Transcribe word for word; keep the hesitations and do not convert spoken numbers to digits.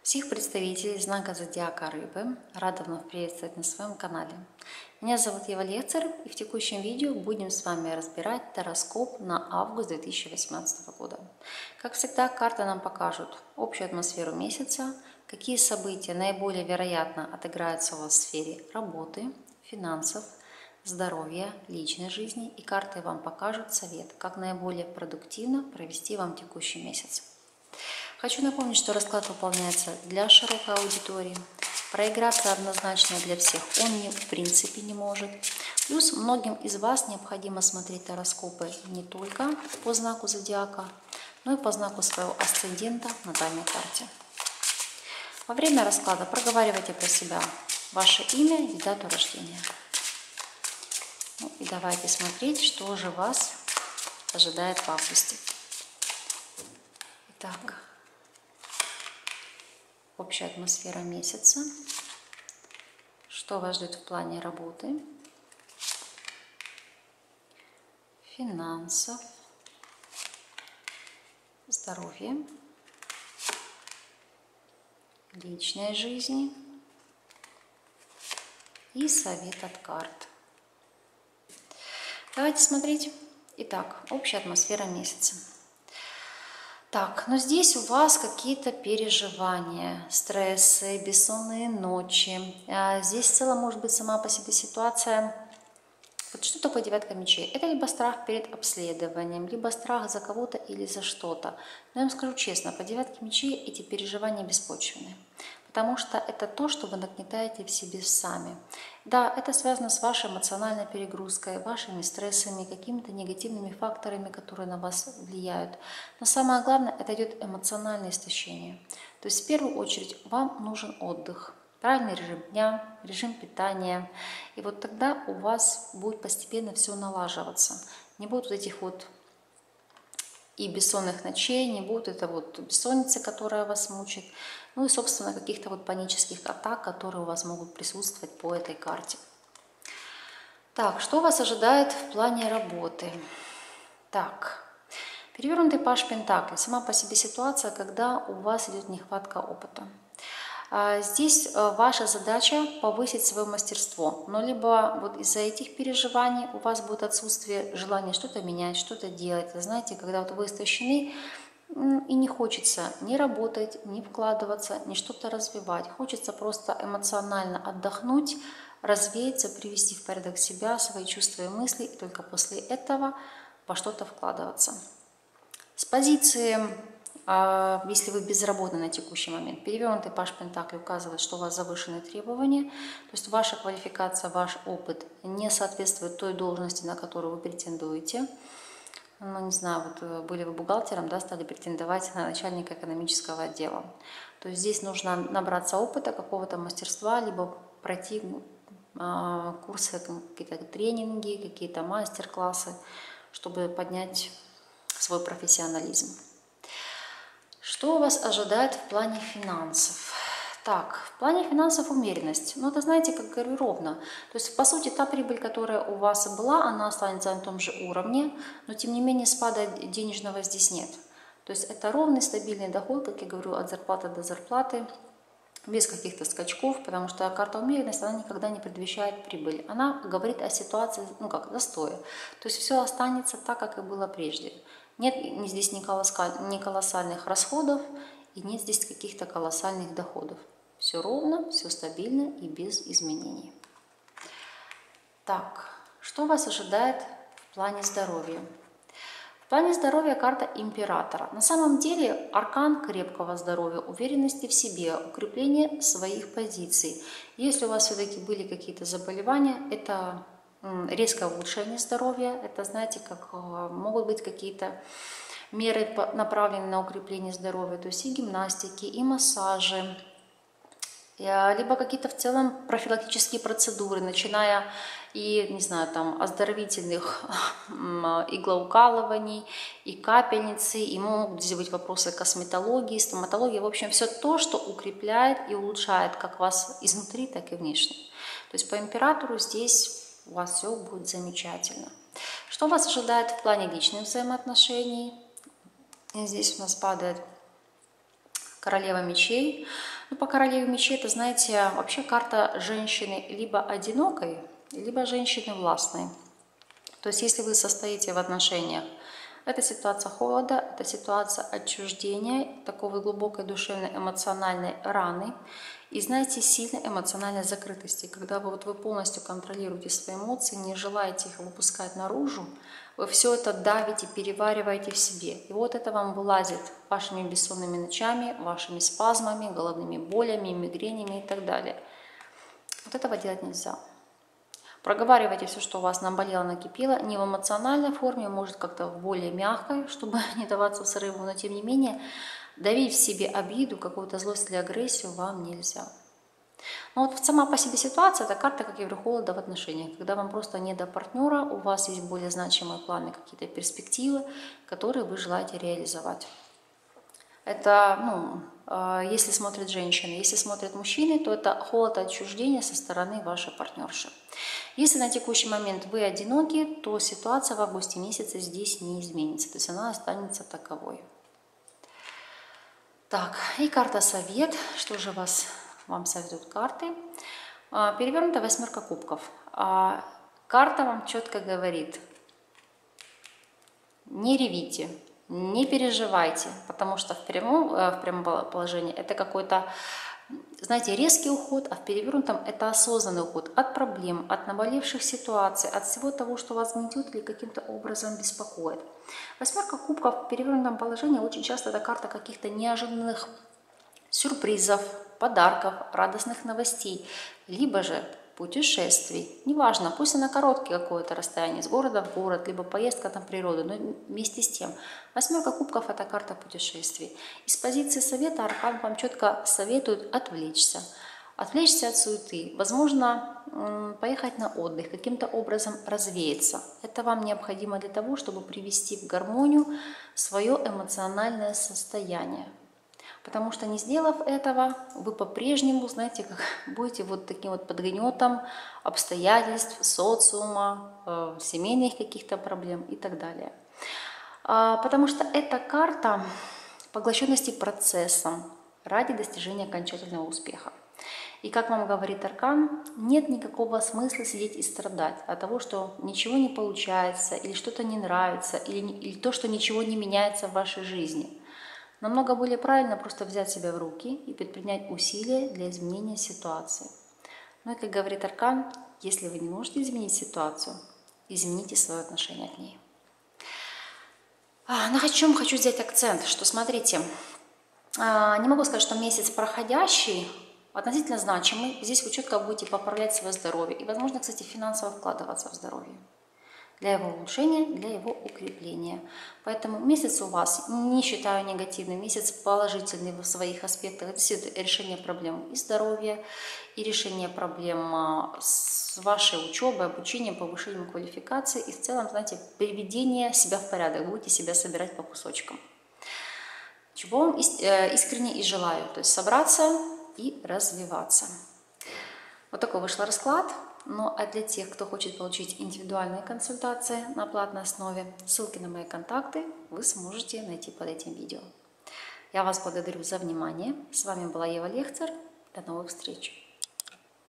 Всех представителей знака зодиака Рыбы рада вновь приветствовать на своем канале. Меня зовут Ева Лецер, и в текущем видео будем с вами разбирать гороскоп на август две тысячи восемнадцатого года. Как всегда, карты нам покажут общую атмосферу месяца, какие события наиболее вероятно отыграются у вас в сфере работы, финансов, здоровья, личной жизни, и карты вам покажут совет, как наиболее продуктивно провести вам текущий месяц. Хочу напомнить, что расклад выполняется для широкой аудитории. Проиграться однозначно для всех он не, в принципе не может. Плюс многим из вас необходимо смотреть гороскопы не только по знаку зодиака, но и по знаку своего асцендента на натальной карте. Во время расклада проговаривайте про себя ваше имя и дату рождения. Ну и давайте смотреть, что же вас ожидает в августе. Итак. Общая атмосфера месяца. Что вас ждет в плане работы, финансов, здоровья, личной жизни и совет от карт. Давайте смотреть. Итак, общая атмосфера месяца. Так, но здесь у вас какие-то переживания, стрессы, бессонные ночи. Здесь в целом может быть сама по себе ситуация. Вот что такое девятка мечей? Это либо страх перед обследованием, либо страх за кого-то или за что-то. Но я вам скажу честно, по девятке мечей эти переживания беспочвенные. Потому что это то, что вы нагнетаете в себе сами. Да, это связано с вашей эмоциональной перегрузкой, вашими стрессами, какими-то негативными факторами, которые на вас влияют. Но самое главное, это идет эмоциональное истощение. То есть в первую очередь вам нужен отдых, правильный режим дня, режим питания. И вот тогда у вас будет постепенно все налаживаться. Не будет вот этих вот и бессонных ночей, не будет это вот бессонницы, которая вас мучит. Ну и, собственно, каких-то вот панических атак, которые у вас могут присутствовать по этой карте. Так, что вас ожидает в плане работы? Так, перевернутый паж пентаклей. Сама по себе ситуация, когда у вас идет нехватка опыта. Здесь ваша задача повысить свое мастерство, но либо вот из-за этих переживаний у вас будет отсутствие желания что-то менять, что-то делать. Знаете, когда вот вы истощены и не хочется ни работать, ни вкладываться, ни что-то развивать. Хочется просто эмоционально отдохнуть, развеяться, привести в порядок себя, свои чувства и мысли, и только после этого во что-то вкладываться. С позиции... Если вы безработны на текущий момент, перевернутый паж пентаклей указывает, что у вас завышенные требования, то есть ваша квалификация, ваш опыт не соответствует той должности, на которую вы претендуете. Ну, не знаю, вот были вы бухгалтером, да, стали претендовать на начальника экономического отдела. То есть здесь нужно набраться опыта, какого-то мастерства, либо пройти э, курсы, какие-то тренинги, какие-то мастер-классы, чтобы поднять свой профессионализм. Что вас ожидает в плане финансов? Так, в плане финансов умеренность. Ну, это, знаете, как говорю, ровно. То есть, по сути, та прибыль, которая у вас была, она останется на том же уровне, но, тем не менее, спада денежного здесь нет. То есть, это ровный, стабильный доход, как я говорю, от зарплаты до зарплаты, без каких-то скачков, потому что карта умеренность, она никогда не предвещает прибыль. Она говорит о ситуации, ну, как, застоя. То есть, все останется так, как и было прежде. Нет здесь ни колоссальных расходов и нет здесь каких-то колоссальных доходов. Все ровно, все стабильно и без изменений. Так, что вас ожидает в плане здоровья? В плане здоровья карта императора. На самом деле аркан крепкого здоровья, уверенности в себе, укрепление своих позиций. Если у вас все-таки были какие-то заболевания, это... резкое улучшение здоровья, это, знаете, как могут быть какие-то меры, направленные на укрепление здоровья, то есть и гимнастики, и массажи, либо какие-то в целом профилактические процедуры, начиная и, не знаю, там, оздоровительных иглоукалываний, и капельницы, и могут здесь быть вопросы косметологии, стоматологии, в общем, все то, что укрепляет и улучшает как вас изнутри, так и внешне. То есть по императору здесь у вас все будет замечательно. Что вас ожидает в плане личных взаимоотношений? И здесь у нас падает Королева мечей. Ну, по королеве мечей, это, знаете, вообще карта женщины либо одинокой, либо женщины властной. То есть, если вы состоите в отношениях, это ситуация холода, это ситуация отчуждения, такой глубокой душевной эмоциональной раны и, знаете, сильной эмоциональной закрытости. Когда вы, вот, вы полностью контролируете свои эмоции, не желаете их выпускать наружу, вы все это давите, перевариваете в себе. И вот это вам вылазит вашими бессонными ночами, вашими спазмами, головными болями, мигренями и так далее. Вот этого делать нельзя. Проговаривайте все, что у вас наболело, накипело, не в эмоциональной форме, может как-то в более мягкой, чтобы не даваться в срыву, но тем не менее давить в себе обиду, какую-то злость или агрессию вам нельзя. Но вот сама по себе ситуация, это карта, как я говорю, холода в отношениях, когда вам просто не до партнера, у вас есть более значимые планы, какие-то перспективы, которые вы желаете реализовать. Это, ну, если смотрят женщины. Если смотрят мужчины, то это холод и отчуждение со стороны вашей партнерши. Если на текущий момент вы одиноки, то ситуация в августе месяце здесь не изменится. То есть она останется таковой. Так, и карта совет. Что же вас, вам советуют карты? Перевернутая восьмерка кубков. Карта вам четко говорит: не ревите. Не переживайте, потому что в прямом, в прямом положении это какой-то, знаете, резкий уход, а в перевернутом это осознанный уход от проблем, от наболевших ситуаций, от всего того, что вас гнетет или каким-то образом беспокоит. Восьмерка кубков в перевернутом положении очень часто это карта каких-то неожиданных сюрпризов, подарков, радостных новостей, либо же путешествий. Неважно, пусть она короткое какое-то расстояние, с города в город, либо поездка на природу, но вместе с тем. Восьмерка кубков – это карта путешествий. Из позиции совета аркан вам четко советует отвлечься. Отвлечься от суеты, возможно, поехать на отдых, каким-то образом развеяться. Это вам необходимо для того, чтобы привести в гармонию свое эмоциональное состояние. Потому что, не сделав этого, вы по-прежнему, знаете, как будете вот таким вот под гнетом обстоятельств, социума, э, семейных каких-то проблем и так далее. А, потому что эта карта поглощенности процессом ради достижения окончательного успеха. И как вам говорит аркан, нет никакого смысла сидеть и страдать от того, что ничего не получается, или что-то не нравится, или, или то, что ничего не меняется в вашей жизни. Намного более правильно просто взять себя в руки и предпринять усилия для изменения ситуации. Ну и, как говорит аркан, если вы не можете изменить ситуацию, измените свое отношение к ней. На чем хочу сделать акцент, что смотрите, не могу сказать, что месяц проходящий относительно значимый. Здесь вы четко будете поправлять свое здоровье и, возможно, кстати, финансово вкладываться в здоровье. Для его улучшения, для его укрепления. Поэтому месяц у вас, не считаю негативным, месяц положительный в своих аспектах. Это решение проблем и здоровья, и решение проблем с вашей учебой, обучением, повышением квалификации и в целом, знаете, приведение себя в порядок. Будете себя собирать по кусочкам. Чего вам искренне и желаю. То есть собраться и развиваться. Вот такой вышел расклад. Ну а для тех, кто хочет получить индивидуальные консультации на платной основе, ссылки на мои контакты вы сможете найти под этим видео. Я вас благодарю за внимание. С вами была Ева Лехцер. До новых встреч!